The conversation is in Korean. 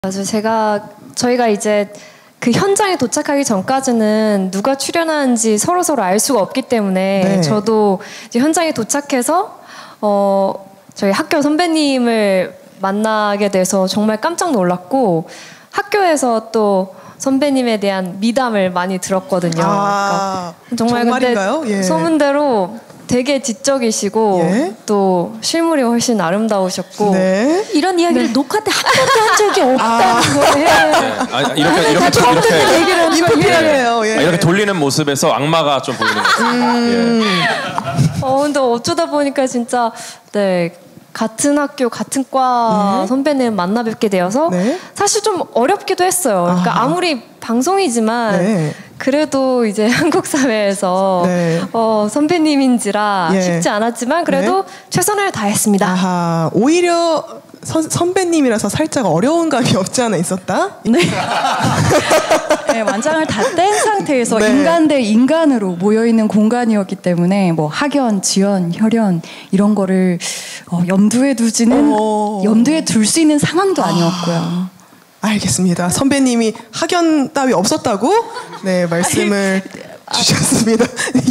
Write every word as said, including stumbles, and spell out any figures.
맞아요. 제가 저희가 이제 그 현장에 도착하기 전까지는 누가 출연하는지 서로 서로 알 수가 없기 때문에 네. 저도 이제 현장에 도착해서 어 저희 학교 선배님을 만나게 돼서 정말 깜짝 놀랐고 학교에서 또 선배님에 대한 미담을 많이 들었거든요. 아, 그러니까 정말 정말인가요? 근데 예. 소문대로 되게 지적이시고 예. 또 실물이 훨씬 아름다우셨고 네. 이런 이야기를 네. 녹화 때 한 번도 한 적이 없다는 거예요. 아, 이렇게 이렇게 도, 이렇게 얘기를 하는 거예요. 인프피하네요. 예. 아, 이렇게 돌리는 모습에서 악마가 좀 보이는 것 같습니다. 음. 예. 어 근데 어쩌다 보니까 진짜 네 같은 학교 같은 과 네. 선배님 만나 뵙게 되어서 네. 사실 좀 어렵기도 했어요. 그러니까 아. 아무리 방송이지만 네. 그래도 이제 한국 사회에서 네. 어, 선배님인지라 예. 쉽지 않았지만 그래도 최선을 다했습니다. 아하, 오히려 선, 선배님이라서 살짝 어려운 감이 없지 않아 있었다? 네. 네, 완장을 다 뗀 상태에서 네. 인간 대 인간으로 모여있는 공간이었기 때문에 뭐 학연, 지연, 혈연 이런 거를 어, 염두에 두지는 어. 염두에 둘 수 있는 상황도 아니었고요. 알겠습니다. 선배님이 학연 따위 없었다고 네 말씀을 주셨습니다.